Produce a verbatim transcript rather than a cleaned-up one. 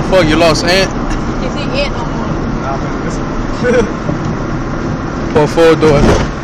fuck, you lost Ant? Is he Ant no more? Nah, man, listen. Pour four door.